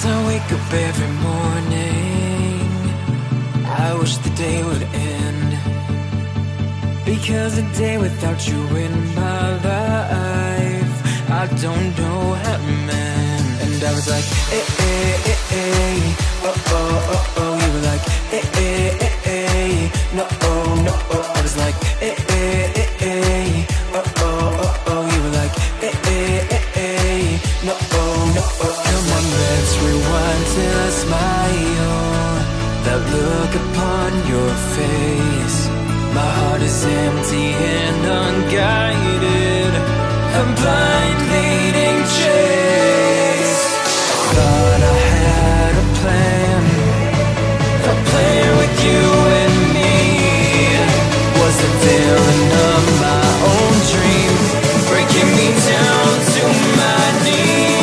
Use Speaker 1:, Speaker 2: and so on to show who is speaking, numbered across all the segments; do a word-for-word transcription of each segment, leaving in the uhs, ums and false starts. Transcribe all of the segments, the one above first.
Speaker 1: As I wake up every morning, I wish the day would end, because a day without you in my life, I don't know how to mend. And I was like, eh, eh, eh, eh, oh, oh, oh, oh. You were like, eh, eh, eh, eh, no, oh, no, oh. I was like, eh, eh, eh, eh, oh, oh, oh, oh. You were like, eh, eh, eh, eh, no, oh, no, oh. Come on, let's rewind till I smile, that look upon your face. My heart is empty and unguided, a blind leading chase. Thought I had a plan, a plan with you and me. Was the villain of my own dream, breaking me down to my knees.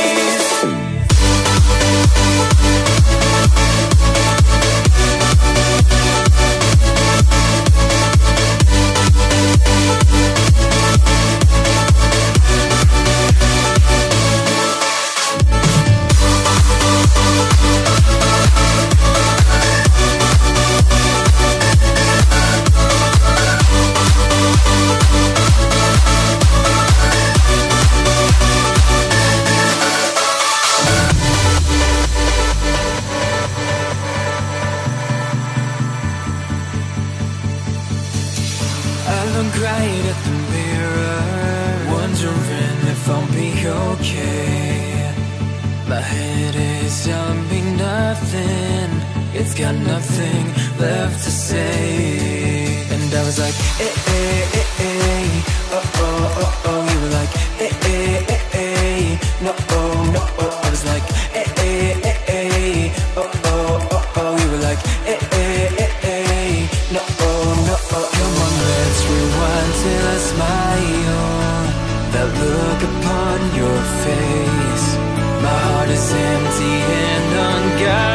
Speaker 1: Right at the mirror, wondering if I'll be okay. My head is telling me nothing, it's got nothing left to say. And I was like, eh, eh, eh, eh, oh, oh, oh, oh. You were like, eh, eh, eh, eh, no, oh, no, oh. I was like, eh, eh, eh, eh, oh, oh, oh, oh. You were like, eh, eh, eh, eh, no, oh, no, oh. Come on, let's rewind till I smile, that look upon your face. My heart is empty and unguided,